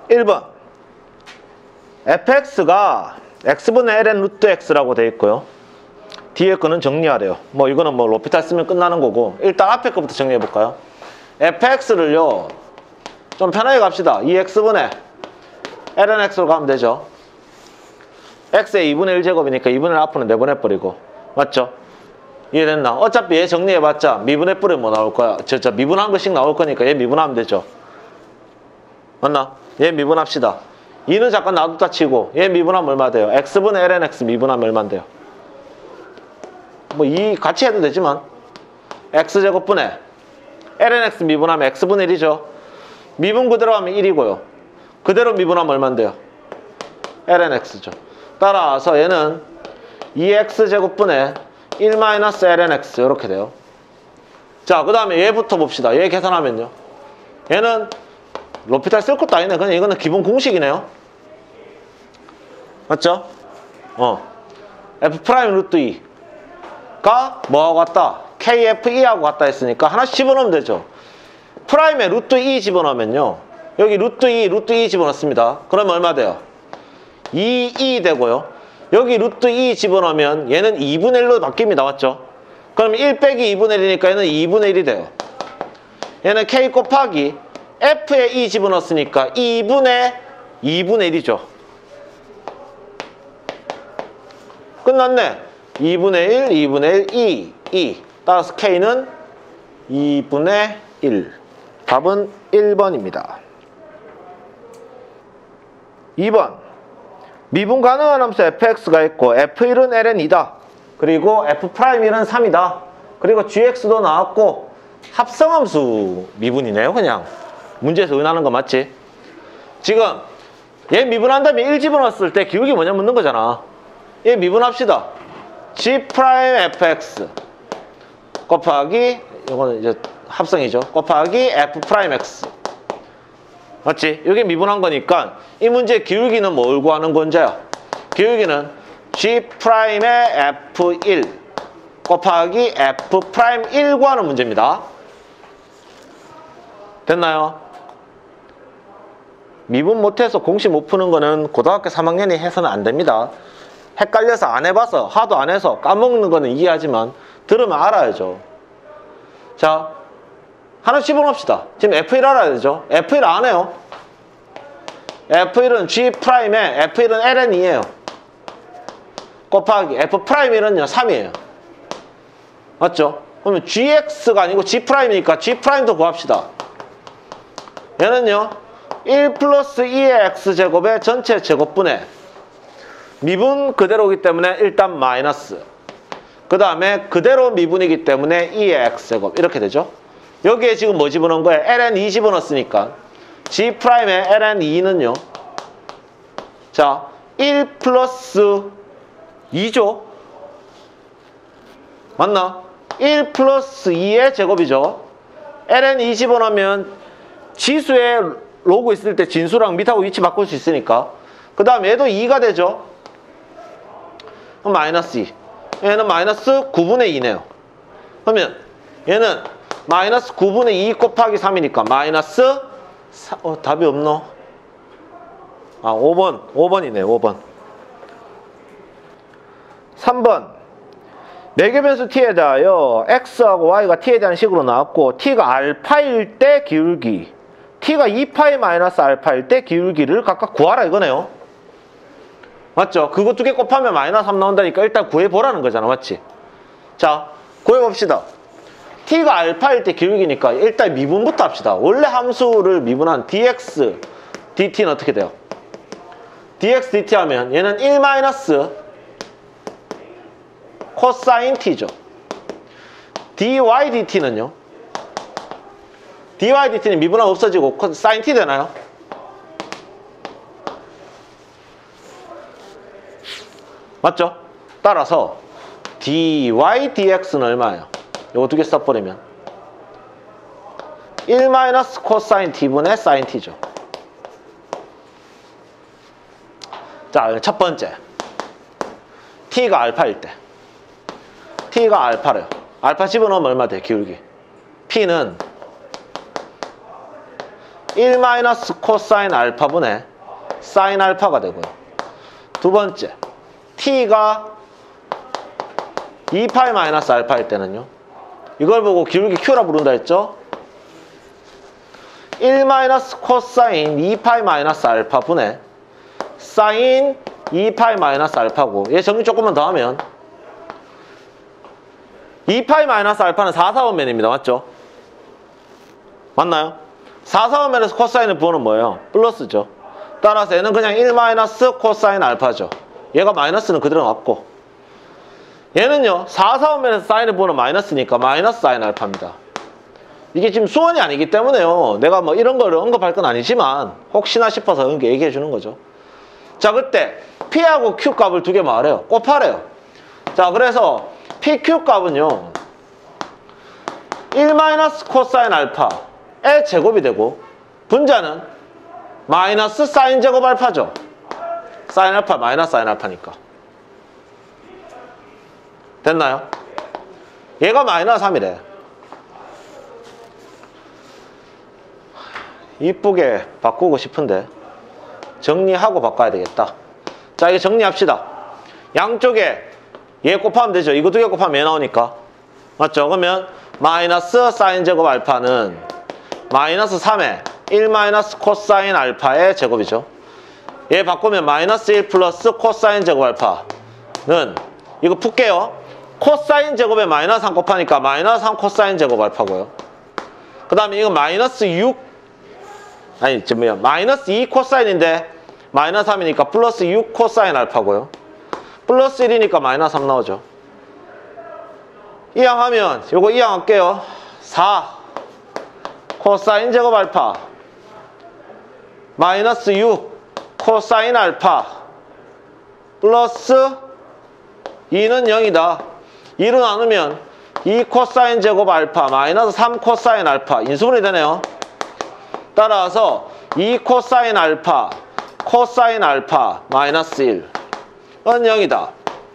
1번 fx가 x분의 ln 루트 x라고 되어 있고요. 뒤에 거는 정리하래요. 뭐 이거는 뭐 로피탈 쓰면 끝나는 거고, 일단 앞에 거부터 정리해 볼까요? fx를요 좀 편하게 갑시다. 2x분의 ln x로 가면 되죠. x의 2분의 1제곱이니까 2분의 1 앞으로 내보내버리고, 맞죠? 이해됐나? 어차피 얘 정리해봤자 미분해버리면 뭐 나올 거야? 미분한 것씩 나올 거니까 얘 미분하면 되죠. 맞나? 얘 미분합시다. 2는 잠깐 놔뒀다 치고 얘 미분하면 얼마 돼요? x분의 ln x 미분하면 얼마인데요? 뭐 이 같이 해도 되지만 x제곱분의 ln x 미분하면 x분의 1이죠. 미분 그대로 하면 1이고요. 그대로 미분하면 얼마인데요? ln x죠. 따라서 얘는 2x제곱분의 1-ln x 이렇게 돼요. 자, 그 다음에 얘부터 봅시다. 얘 계산하면요, 얘는 로피탈 쓸 것도 아니네. 그냥 이거는 기본 공식이네요. 맞죠? f 프라임 루트 2가 뭐하고 같다? kf2하고 같다 했으니까 하나씩 집어넣으면 되죠. 프라임에 루트 2 집어넣으면요, 여기 루트 2 집어넣습니다. 그러면 얼마 돼요? 2 되고요. 여기 루트 2 집어넣으면 얘는 2분의 1로 바뀝니다. 맞죠? 그럼 1 빼기 2분의 1이니까 얘는 2분의 1이 돼요. 얘는 k 곱하기 f에 2 집어넣었으니까 2분의 1이죠. 끝났네. 2분의 1, 2분의 1, 2. 따라서 k는 2분의 1. 답은 1번입니다. 2번. 미분 가능한 함수 fx가 있고 f1은 ln이다. 그리고 f'1은 3이다. 그리고 gx도 나왔고 합성함수 미분이네요. 그냥 문제에서 은하는 거 맞지? 지금 얘 미분한 다음에 1 집어넣었을 때 기울기 뭐냐 묻는 거잖아. 얘 미분합시다. g'fx 곱하기, 이거는 이제 합성이죠, 곱하기 f'x. 맞지? 이게 미분한 거니까 이 문제 기울기는 뭘 구하는 건지야? 기울기는 g'의 f1 곱하기 f'1 구하는 문제입니다. 됐나요? 미분 못해서 공식 못 푸는 거는 고등학교 3학년이 해서는 안 됩니다. 헷갈려서 안 해봐서, 하도 안 해서 까먹는 거는 이해하지만 들으면 알아야죠. 자, 하나 집어넣읍시다. 지금 F1 알아야 되죠? F1 안 해요. F1은 G'에 F1은 ln이에요. 곱하기 F'1은요 3이에요. 맞죠? 그러면 GX가 아니고 G'이니까 G'도 구합시다. 얘는요 1 플러스 2의 X제곱의 전체 제곱분의 미분 그대로이기 때문에 일단 마이너스, 그 다음에 그대로 미분이기 때문에 2의 X제곱 이렇게 되죠. 여기에 지금 뭐 집어넣은 거예요? ln2 집어넣었으니까 G'의 ln2는요, 자 1 플러스 2죠. 맞나? 1 플러스 2의 제곱이죠. ln2 집어넣으면 지수에 로그 있을 때 진수랑 밑하고 위치 바꿀 수 있으니까. 그 다음 얘도 2가 되죠. 그럼 마이너스 2. 얘는 마이너스 9분의 2네요. 그러면 얘는 마이너스 9분의 2 곱하기 3이니까 마이너스 4, 답이 없노? 아, 5번이네요. 5번. 3번. 매개변수 t에 대하여 x하고 y가 t에 대한 식으로 나왔고 t가 알파일 때 기울기, t가 2파이 마이너스 알파일 때 기울기를 각각 구하라 이거네요. 맞죠? 그거 두 개 곱하면 마이너스 3 나온다니까 일단 구해보라는 거잖아. 맞지? 자, 구해봅시다. t가 알파일 때 기울기니까 일단 미분부터 합시다. 원래 함수를 미분한 dx, dt는 어떻게 돼요? dx, dt 하면 얘는 1 마이너스 코사인 t죠. dy, dt는요? dy, dt는 미분하면 없어지고 사인 t 되나요? 맞죠? 따라서 dy, dx는 얼마예요? 이거 두 개 써버리면 1 마이너스 코사인 t분의 사인 t죠. 자, 첫 번째 t가 알파일 때, t가 알파래요. 알파 집어넣으면 얼마 돼? 기울기. p는 1 마이너스 코사인 알파분의 사인 알파가 되고요. 두 번째, t가 2파이 마이너스 알파일 때는요. 이걸 보고 기울기 q라 부른다 했죠? 1 마이너스 코사인 2파이 마이너스 알파분의 사인 2파이 마이너스 알파고, 얘 정리 조금만 더 하면 2파이 마이너스 알파는 4,4원면입니다. 맞죠? 맞나요? 4,4원면에서 코사인을 부어는 뭐예요? 플러스죠. 따라서 얘는 그냥 1 마이너스 코사인 알파죠. 얘가 마이너스는 그대로 놨고, 얘는요 4,4원면에서 사인을 부어는 마이너스니까 마이너스 사인 알파입니다. 이게 지금 수원이 아니기 때문에요, 내가 뭐 이런 거를 언급할 건 아니지만 혹시나 싶어서 이렇게 얘기해 주는 거죠. 자, 그때 P하고 Q 값을 두 개 말해요. 곱하래요. 자, 그래서 PQ 값은요 1 마이너스 코사인 알파의 제곱이 되고, 분자는 마이너스 사인 제곱 알파죠. 사인 알파 마이너스 사인 알파니까. 됐나요? 얘가 마이너스 3이래. 이쁘게 바꾸고 싶은데 정리하고 바꿔야 되겠다. 자, 이거 정리합시다. 양쪽에 얘 곱하면 되죠. 이거 두 개 곱하면 얘 나오니까. 맞죠? 그러면 마이너스 사인 제곱 알파는 마이너스 3에 1 마이너스 코사인 알파의 제곱이죠. 얘 바꾸면 마이너스 1 플러스 코사인 제곱 알파는, 이거 풀게요. 코사인 제곱에 마이너스 3 곱하니까 마이너스 3 코사인 제곱 알파고요. 그 다음에 이거 마이너스 6, 아니 뭐야, 마이너스 2 코사인인데 마이너스 3이니까 플러스 6 코사인 알파고요. 플러스 1이니까 마이너스 3 나오죠. 이항하면 요거 이항할게요. 4 코사인 제곱 알파 마이너스 6 코사인 알파 플러스 2는 0이다. 2로 나누면 2 코사인 제곱 알파 마이너스 3 코사인 알파 인수분해 되네요. 따라서 2 코사인 알파 코사인 알파 마이너스 1은 0이다.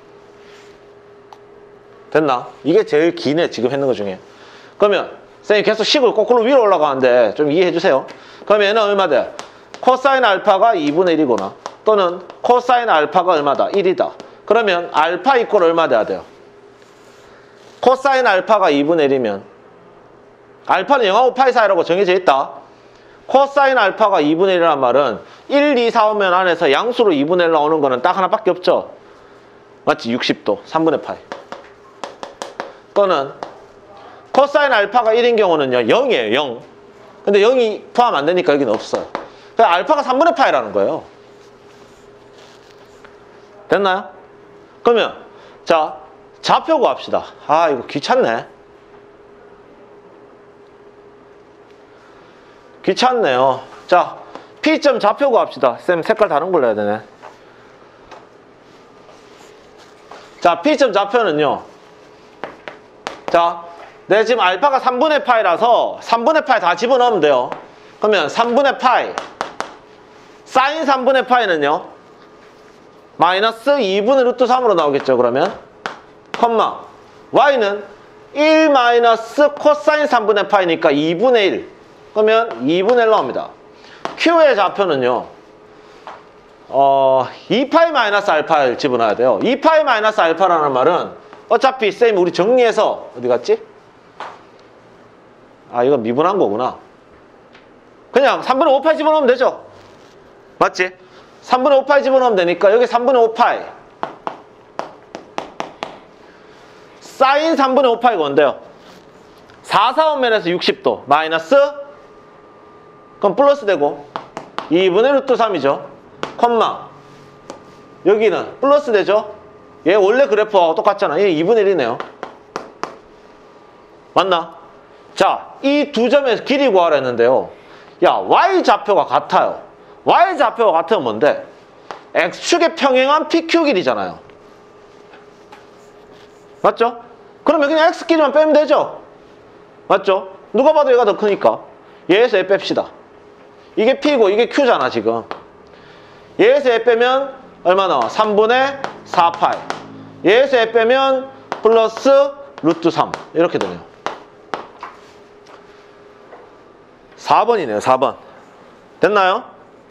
됐나? 이게 제일 기네, 지금 했는 것 중에. 그러면 선생님 계속 식을 거꾸로 위로 올라가는데 좀 이해해 주세요. 그러면 얘는 얼마 돼? 코사인 알파가 2분의 1이거나 또는 코사인 알파가 얼마다? 1이다. 그러면 알파 이꼴 얼마 돼야 돼요? 코사인 알파가 2분의 1이면 알파는 0하고 파이 사이라고 정해져 있다. 코사인 알파가 2분의 1이란 말은 1, 2, 4 오면 안에서 양수로 2분의 1 나오는 거는 딱 하나밖에 없죠. 맞지? 60도 3분의 파이. 또는 코사인 알파가 1인 경우는요 0이에요. 0. 근데 0이 포함 안 되니까 여기는 없어요. 그래서 알파가 3분의 파이라는 거예요. 됐나요? 그러면 자, 좌표 구합시다. 아, 이거 귀찮네. 귀찮네요. 자, P점 좌표 구합시다. 쌤 색깔 다른 걸로 해야 되네. 자, P점 좌표는요, 자, 내가 지금 알파가 3분의 파이라서 3분의 파이 다 집어넣으면 돼요. 그러면 3분의 파이 사인 3분의 파이는요 마이너스 2분의 루트 3으로 나오겠죠. 그러면 컴마 y는 1 마이너스 코사인 3분의 파이니까 2분의 1. 그러면 2분의 1 나옵니다. q의 좌표는요 2파이 마이너스 알파를 집어넣어야 돼요. 2파이 마이너스 알파라는 말은 어차피 쌤이 우리 정리해서 어디 갔지? 아, 이건 미분한 거구나. 그냥 3분의 5파이 집어넣으면 되죠. 맞지? 3분의 5파이 집어넣으면 되니까 여기 3분의 5파이 사인 3분의 5파이가 뭔데요? 4, 4원면에서 60도 마이너스, 그럼 플러스 되고 2분의 루트 3이죠. 콤마 여기는 플러스 되죠. 얘 원래 그래프하고 똑같잖아. 얘 2분의 1이네요. 맞나? 자, 이 두 점의 길이 구하라 했는데요. 야, y좌표가 같아요. y좌표가 같으면 뭔데? x축에 평행한 pq 길이잖아요. 맞죠? 그러면 그냥 x끼리만 빼면 되죠. 맞죠? 누가 봐도 얘가 더 크니까 얘에서 얘 뺍시다. 이게 p고 이게 q잖아 지금. 얘에서 얘 빼면 얼마 나와? 3분의 4파이. 얘에서 얘 빼면 플러스 루트 3 이렇게 되네요. 4번이네요. 4번. 됐나요?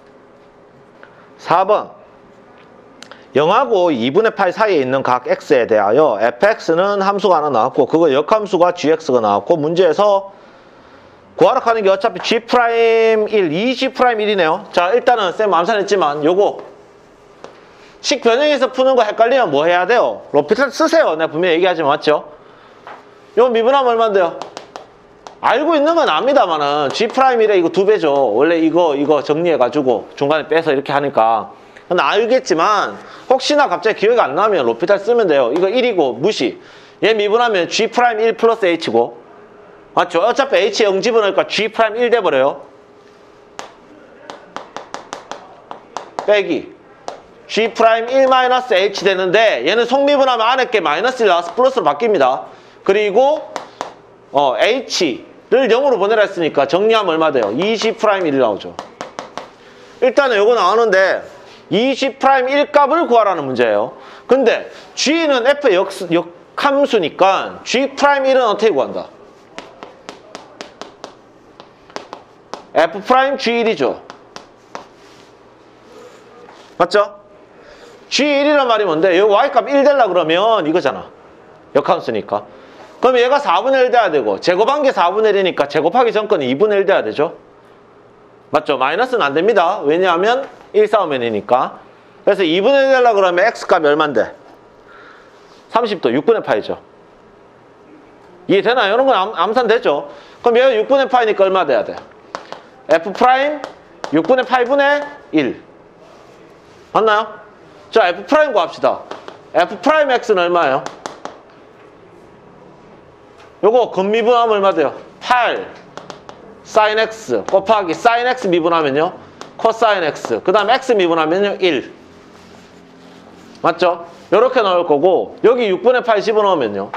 4번 0하고 2분의 8 사이에 있는 각 x에 대하여 fx는 함수가 하나 나왔고 그거 역함수가 gx가 나왔고 문제에서 구하라 하는 게 어차피 g'1, 2g'1이네요. 자, 일단은 쌤 암산했지만 요거 식 변형해서 푸는 거 헷갈리면 뭐 해야 돼요? 로피탈 쓰세요. 내가 분명히 얘기하지만 맞죠? 요 미분하면 얼마인데요? 알고 있는 건 압니다만은 g'1에 이거 2배죠. 원래 이거 정리해가지고 중간에 빼서 이렇게 하니까. 근데 알겠지만 혹시나 갑자기 기억이 안 나면 로피탈 쓰면 돼요. 이거 1이고 무시. 얘 미분하면 g'1 플러스 h고 맞죠? 어차피 h 0 집어넣으니까 g'1 돼버려요. 빼기 g'1 h 되는데 얘는 속미분하면 안에 게 마이너스 1 나와서 플러스로 바뀝니다. 그리고 h를 0으로 보내라 했으니까 정리하면 얼마 돼요? 2g'1 나오죠. 일단은 요거 나오는데 2g'1 값을 구하라는 문제예요. 근데 g는 f의 역함수니까 g'1은 어떻게 구한다? f'g1이죠. 맞죠? g1이란 말이 뭔데? 이 y값 1 되려고 그러면 이거잖아. 역함수니까. 그럼 얘가 4분의 1 돼야 되고 제곱한 게 4분의 1이니까 제곱하기 전 거는 2분의 1 돼야 되죠. 맞죠? 마이너스는 안 됩니다. 왜냐하면 1 싸우면 이니까. 그래서 2분의 1 되려고 그러면 x값이 얼만데? 30도 6분의 파이죠. 이해되나요? 이런 건 암산되죠? 그럼 얘가 6분의 파이니까 얼마 돼야 돼? f' 6분의 8분의 1 맞나요? 자, f' 구합시다. f'x는 얼마예요? 요거 근미분하면 얼마 돼요? 8 sin x 곱하기 sin x 미분하면요 cosine x 그 다음에 x 미분하면요 1 맞죠? 요렇게 나올 거고 여기 6분의 8 집어넣으면요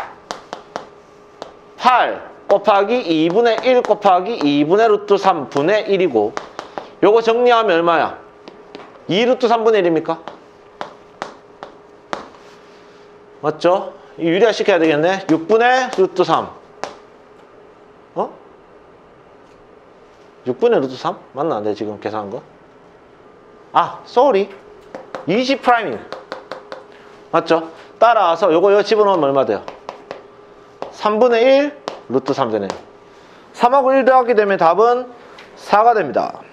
8 곱하기 2분의 1 곱하기 2분의 루트 3분의 1이고 요거 정리하면 얼마야? 2 루트 3분의 1입니까? 맞죠? 유리화 시켜야 되겠네. 6분의 루트 3 6분의 루트 3? 맞나? 내 지금 계산한 거? sorry 20'이 맞죠? 따라서 요거 집어넣으면 얼마 돼요? 3분의 1 루트 3 되네요. 3하고 1 더하게 되면 답은 4가 됩니다.